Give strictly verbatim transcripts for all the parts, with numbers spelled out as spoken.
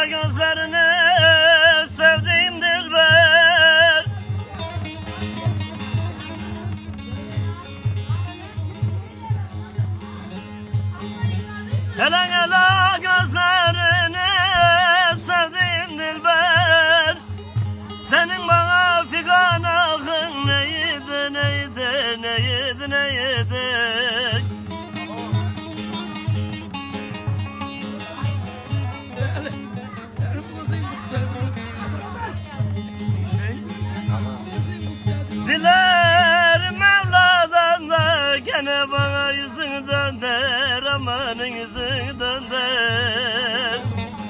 gözlerini sevdiğim dilber. Hele hele gözlerini sevdiğim dilber. Senin bana figan ağın neydi neydi neydi neydi. Dilerim Mevla'dan da gene bana yüzünü dönder, amanın yüzünü dönder.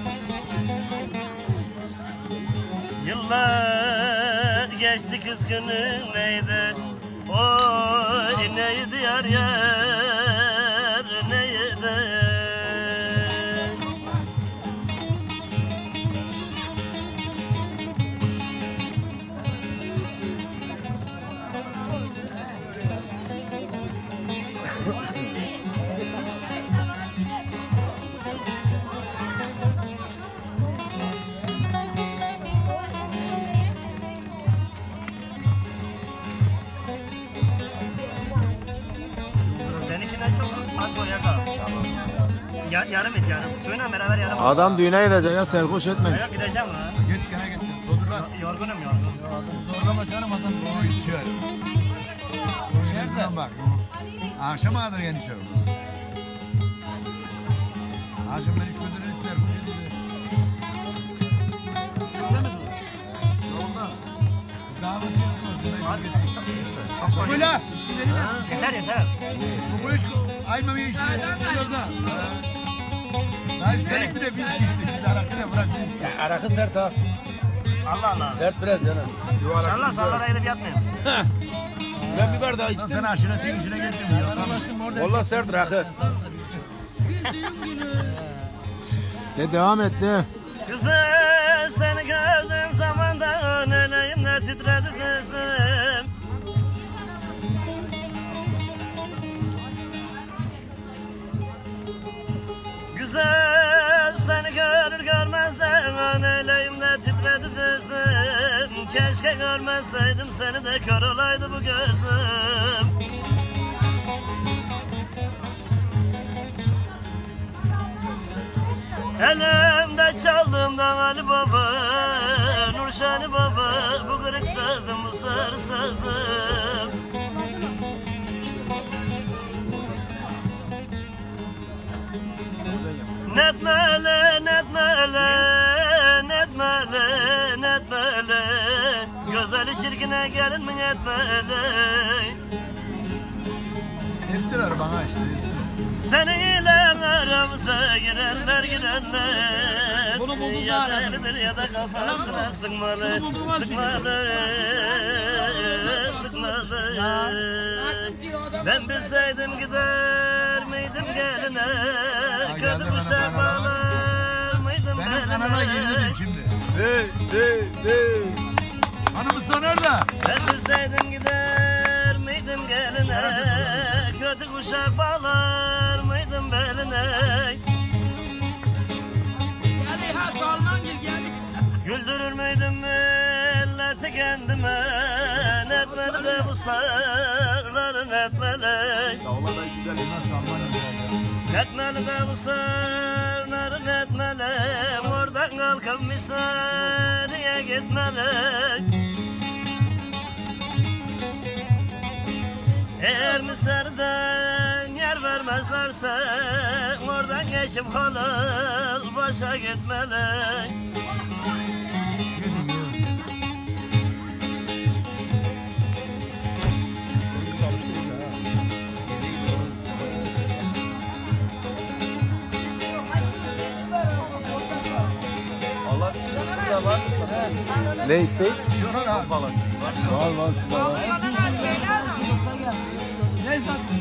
Yıllar geçti kızgının neydi, oy neydi yar yar neydi. Ya, yarım et yarım. Suyla beraber yarım. Adam düğüne gidecek ya, serhoş etme. Yok gideceğim lan. Git gene git. Dodur lan. Yorgunum yorgun. Zorlama canım, adam doğru içiyor. Nereden bak? Akşam ağdır yeni şey. Akşam ben üç gözünü ister. Bu şey değil. Yolda. Davet ediyorsunuz. Böyle. Yeter yeter. Bu iş aymamaya işte. Daha üstelik bir de biz içtik. Biz arakı da bırak biz. Arakı sert ha. Allah Allah. Sert biraz canım. İnşallah sallara gidip yatmayayım. Ben bir bardağı içtim. Sen aşırı tek işine geldin. Vallahi sert rakı. De devam et de. Kızı seni gördüğüm zaman da öneleğimle titredi dizim. Güzel seni görür görmez de öneleğimle titredi dizim. Keşke görmezseydim seni de kör olaydı bu gözüm. Elimde çaldığımdan Ali Baba, Nurşani Baba, bu kırık sözüm, bu sarı sözüm. Netmeli, netmeli, netmeli, netmeli. Gözleri çirkine gelin mi netmeli. Ettiler bana işte. Seninle aramıza girenler girenler ya delidir ya da kafasına sıkmalı, sıkmalı, sıkmalı. Ben bilseydim gider miydim geline, kötü kuşak bağlar mıydım beline. Benim kanala girdim şimdi. Hey, hey, hey. Hanımız da nerede? Ben bilseydim gider miydim geline, kötü kuşak bağlar mıydım beline. Geldi ha Salman gel geldi. Güldürür müydüm milleti kendime, netmeli de bu sarların netmeli. Netmeli de bu sarların netmeli, oradan kalkıp misaliye gitmeli. Eğer misardan yer vermezlerse oradan geçip halal başa gitmeli. Allah burada var mı? Ne itti? Yok abi. Var var. Neyse.